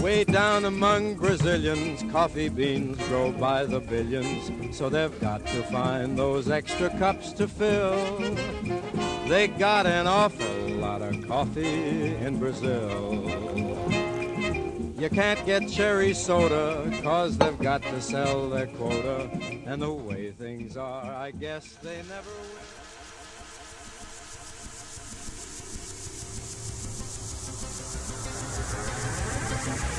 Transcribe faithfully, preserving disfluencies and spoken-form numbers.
Way down among Brazilians, coffee beans grow by the billions, so they've got to find those extra cups to fill. They got an awful lot of coffee in Brazil. You can't get cherry soda, 'cause they've got to sell their quota, and the way things are, I guess they never will. Thank you.